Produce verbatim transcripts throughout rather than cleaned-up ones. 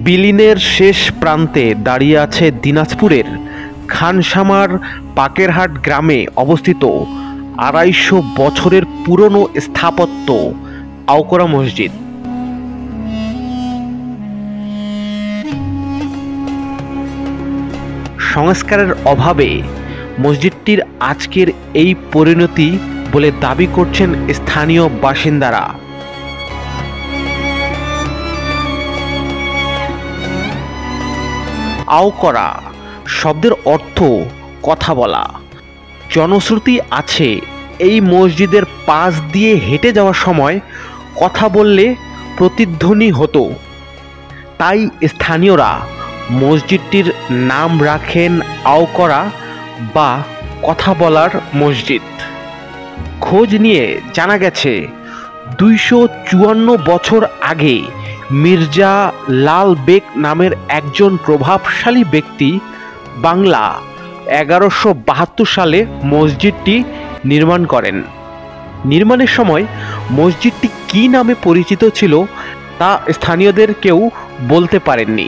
বিলিনের শেষ প্রান্তে দাঁড়িয়ে আছে দিনাজপুরের খানসামার পাকেরহাট গ্রামে অবস্থিত আড়াইশো বছরের পুরনো স্থাপত্য আওকরা মসজিদ। সংস্কারের অভাবে মসজিদটির আজকের এই পরিণতি বলে দাবি করছেন স্থানীয় বাসিন্দারা। আওকরা শব্দের অর্থ কথা বলা। জনশ্রুতি আছে এই মসজিদের পাশ দিয়ে হেঁটে যাওয়ার সময় কথা বললে প্রতিধ্বনি হতো, তাই স্থানীয়রা মসজিদটির নাম রাখেন আওকরা বা কথা বলার মসজিদ। খোঁজ নিয়ে জানা গেছে দুইশো চুয়ান্ন বছর আগে মির্জা লাল বেগ নামের একজন প্রভাবশালী ব্যক্তি বাংলা এগারোশো বাহাত্তর সালে মসজিদটি নির্মাণ করেন। নির্মাণের সময় মসজিদটি কী নামে পরিচিত ছিল তা স্থানীয়দের কেউ বলতে পারেননি।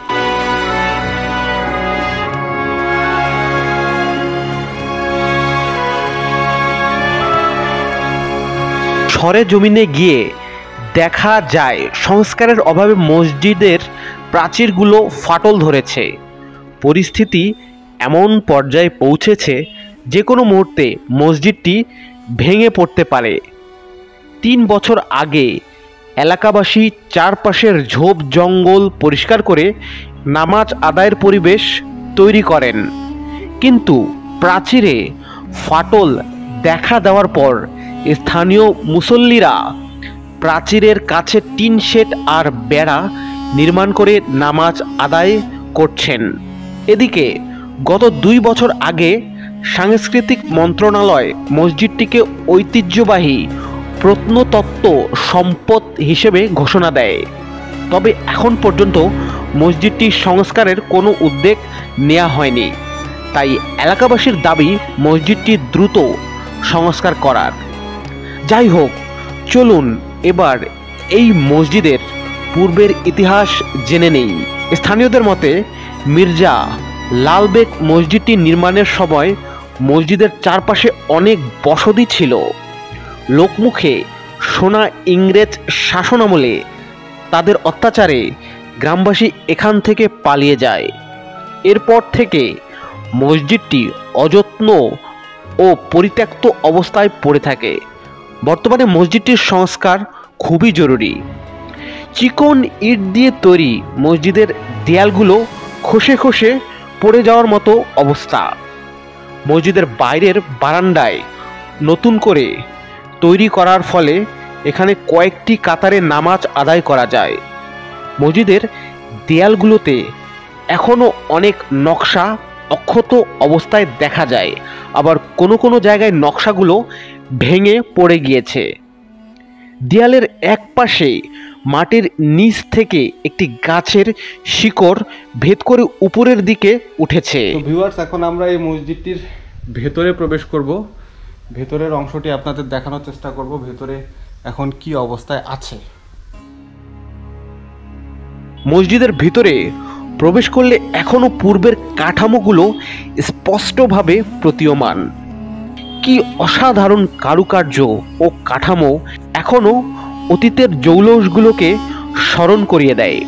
সরে জমিনে গিয়ে দেখা যায় সংস্কারের অভাবে মসজিদের প্রাচীরগুলো ফাটল ধরেছে। পরিস্থিতি এমন পর্যায়ে পৌঁছেছে যে কোনো মুহূর্তে মসজিদটি ভেঙে পড়তে পারে। তিন বছর আগে এলাকাবাসী চারপাশের ঝোপ জঙ্গল পরিষ্কার করে নামাজ আদায়ের পরিবেশ তৈরি করেন, কিন্তু প্রাচীরে ফাটল দেখা দেওয়ার পর স্থানীয় মুসল্লিরা প্রাচীরের কাছে টিন শেড আর বেড়া নির্মাণ করে নামাজ আদায় করছেন। এদিকে গত দুই বছর আগে সাংস্কৃতিক মন্ত্রণালয় মসজিদটিকে ঐতিহ্যবাহী প্রত্নতত্ত্ব সম্পদ হিসেবে ঘোষণা দেয়, তবে এখন পর্যন্ত মসজিদটি সংস্কারের কোনো উদ্যোগ নেওয়া হয়নি। তাই এলাকাবাসীর দাবি মসজিদটি দ্রুত সংস্কার করার। যাই হোক, চলুন এবার এই মসজিদের পূর্বের ইতিহাস জেনে নেই। স্থানীয়দের মতে মির্জা লালবেগ মসজিদটি নির্মাণের সময় মসজিদের চারপাশে অনেক বসতি ছিল। লোকমুখে শোনা ইংরেজ শাসনামলে তাদের অত্যাচারে গ্রামবাসী এখান থেকে পালিয়ে যায়। এরপর থেকে মসজিদটি অযত্ন ও পরিত্যক্ত অবস্থায় পড়ে থাকে। বর্তমানে মসজিদটির সংস্কার খুবই জরুরি। চিকন ইট দিয়ে তৈরি মসজিদের দেয়ালগুলো খসে খসে পড়ে যাওয়ার মতো অবস্থা। মসজিদের বাইরের বারান্দায় নতুন করে তৈরি করার ফলে এখানে কয়েকটি কাতারে নামাজ আদায় করা যায়। মসজিদের দেয়ালগুলোতে এখনও অনেক নকশা অক্ষত অবস্থায় দেখা যায়, আবার কোনো কোনো জায়গায় নকশাগুলো ভেঙে পড়ে গিয়েছে। দেয়ালের এক পাশে মাটির নিচ থেকে একটি গাছের শিকড় ভেদ করে উপরের দিকে উঠেছে। তো ভিউয়ার্স, এখন আমরা এই মসজিদটির ভেতরে প্রবেশ করব। ভেতরের অংশটি আপনাদের দেখানোর চেষ্টা করব ভেতরে এখন কি অবস্থায় আছে। মসজিদের ভিতরে প্রবেশ করলে এখনো পূর্বের কাঠামোগুলো স্পষ্টভাবে প্রতীয়মান। কি অসাধারণ কারুকার্য ও কাঠামো এখনো অতীতের জৌলসগুলোকে স্মরণ করিয়ে দেয়।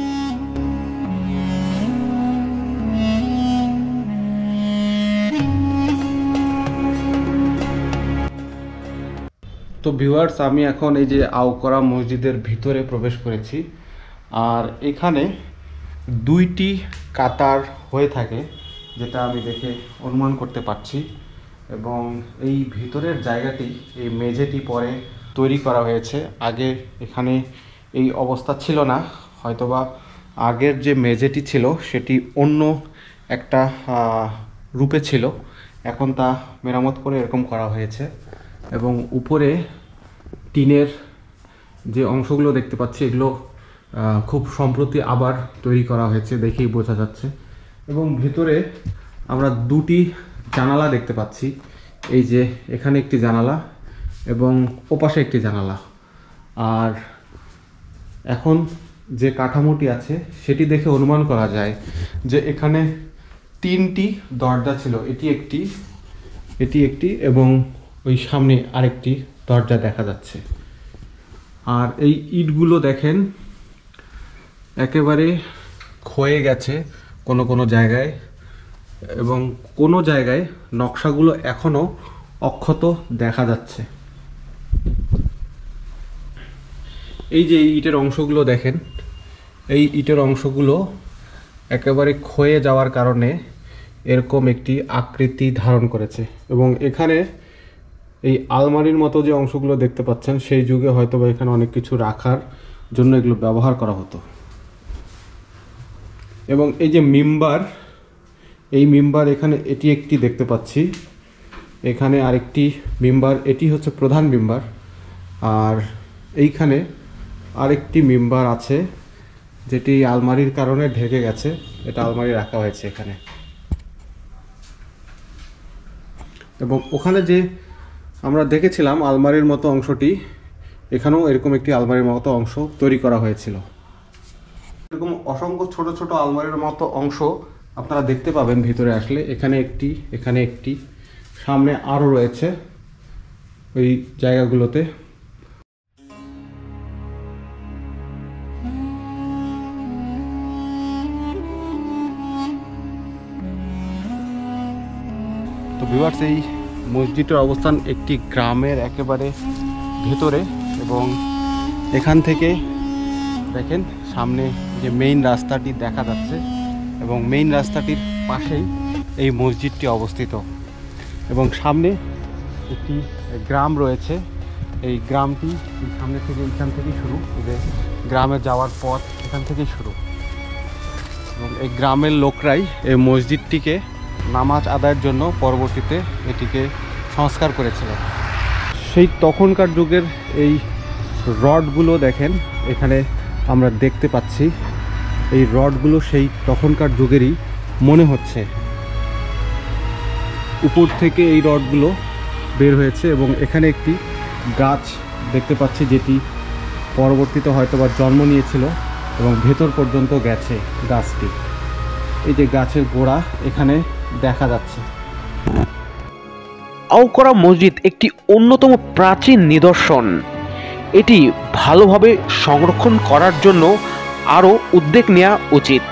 তো ভিউয়ার্স, আমি এখন এই যে আওকরা মসজিদের ভিতরে প্রবেশ করেছি। আর এখানে দুইটি কাতার হয়ে থাকে, যেটা আমি দেখে অনুমান করতে পারছি। এবং এই ভিতরের জায়গাটি, এই মেঝেটি পরে তৈরি করা হয়েছে। আগে এখানে এই অবস্থা ছিল না, হয়তোবা আগের যে মেঝেটি ছিল সেটি অন্য একটা রূপে ছিল, এখন তা মেরামত করে এরকম করা হয়েছে। এবং উপরে টিনের যে অংশগুলো দেখতে পাচ্ছি এগুলো খুব সম্প্রতি আবার তৈরি করা হয়েছে, দেখেই বোঝা যাচ্ছে। এবং ভিতরে আমরা দুটি জানালা দেখতে পাচ্ছি। এই যে এখানে একটি জানালা এবং ওপাশে একটি জানালা। আর এখন যে কাঠামোটি আছে সেটি দেখে অনুমান করা যায় যে এখানে তিনটি দরজা ছিল, এটি একটি, এটি একটি এবং ওই সামনে আরেকটি দরজা দেখা যাচ্ছে। আর এই ইটগুলো দেখেন একেবারে ক্ষয়ে গেছে কোনো কোনো জায়গায়, এবং কোনো জায়গায় নকশাগুলো এখনো অক্ষত দেখা যাচ্ছে। এই যে ইটের অংশগুলো দেখেন, এই ইটের অংশগুলো একেবারে ক্ষয়ে যাওয়ার কারণে এরকম একটি আকৃতি ধারণ করেছে। এবং এখানে এই আলমারির মতো যে অংশগুলো দেখতে পাচ্ছেন, সেই যুগে হয়তো বা এখানে অনেক কিছু রাখার জন্য এগুলো ব্যবহার করা হতো। এবং এই যে মিম্বার, এই মিম্বার এখানে এটি একটি দেখতে পাচ্ছি, এখানে আরেকটি মিম্বার, এটি হচ্ছে প্রধান মিম্বার। আর এইখানে আরেকটি মিম্বার আছে যেটি আলমারির কারণে ঢেকে গেছে, এটা আলমারি রাখা হয়েছে এখানে। এবং ওখানে যে আমরা দেখেছিলাম আলমারির মতো অংশটি, এখানেও এরকম একটি আলমারির মতো অংশ তৈরি করা হয়েছিল। এরকম অসংখ্য ছোট ছোট আলমারির মতো অংশ আপনারা দেখতে পাবেন ভিতরে আসলে। এখানে একটি, এখানে একটি, সামনে আরও রয়েছে ওই জায়গাগুলোতে। তো ভিউয়ার্স, এই মসজিদের অবস্থান একটি গ্রামের একেবারে ভেতরে, এবং এখান থেকে দেখেন সামনে যে মেইন রাস্তাটি দেখা যাচ্ছে, এবং মেইন রাস্তাটির পাশেই এই মসজিদটি অবস্থিত। এবং সামনে একটি গ্রাম রয়েছে, এই গ্রামটি সামনে থেকে এখান থেকেই শুরু, যে গ্রামে যাওয়ার পথ এখান থেকেই শুরু। এবং এই গ্রামের লোকরাই এই মসজিদটিকে নামাজ আদায়ের জন্য পরবর্তীতে এটিকে সংস্কার করেছিল। সেই তখনকার যুগের এই রডগুলো দেখেন এখানে আমরা দেখতে পাচ্ছি, এই রডগুলো সেই তখনকার যুগেরই মনে হচ্ছে। উপর থেকে এই রডগুলো বের হয়েছে, এবং এখানে একটি গাছ দেখতে পাচ্ছি যেটি পরবর্তীতে হয়তো বা জন্ম নিয়েছিল এবং ভেতর পর্যন্ত গেছে গাছটি। এই যে গাছের গোড়া এখানে দেখা যাচ্ছে। আওকরা মসজিদ একটি অন্যতম প্রাচীন নিদর্শন। এটি ভালোভাবে সংরক্ষণ করার জন্য আরও উদ্যোগ নেওয়া উচিত।